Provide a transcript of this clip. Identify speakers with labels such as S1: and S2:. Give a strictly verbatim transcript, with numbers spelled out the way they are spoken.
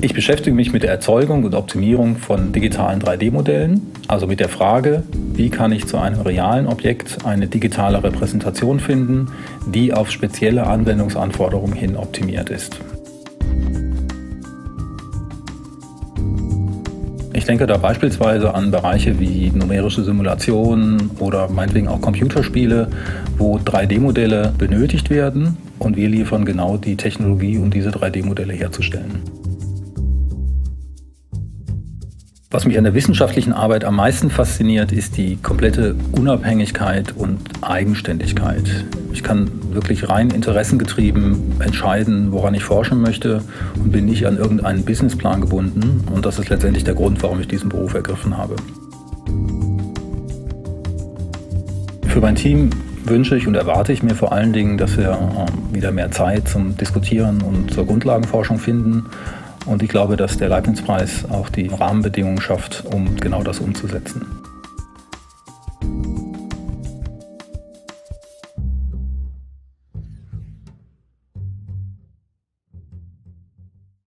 S1: Ich beschäftige mich mit der Erzeugung und Optimierung von digitalen drei D Modellen, also mit der Frage, wie kann ich zu einem realen Objekt eine digitale Repräsentation finden, die auf spezielle Anwendungsanforderungen hin optimiert ist. Ich denke da beispielsweise an Bereiche wie numerische Simulationen oder meinetwegen auch Computerspiele, wo drei D Modelle benötigt werden und wir liefern genau die Technologie, um diese drei D Modelle herzustellen. Was mich an der wissenschaftlichen Arbeit am meisten fasziniert, ist die komplette Unabhängigkeit und Eigenständigkeit. Ich kann wirklich rein interessengetrieben entscheiden, woran ich forschen möchte und bin nicht an irgendeinen Businessplan gebunden. Und das ist letztendlich der Grund, warum ich diesen Beruf ergriffen habe. Für mein Team wünsche ich und erwarte ich mir vor allen Dingen, dass wir wieder mehr Zeit zum Diskutieren und zur Grundlagenforschung finden. Und ich glaube, dass der Leibniz-Preis auch die Rahmenbedingungen schafft, um genau das umzusetzen.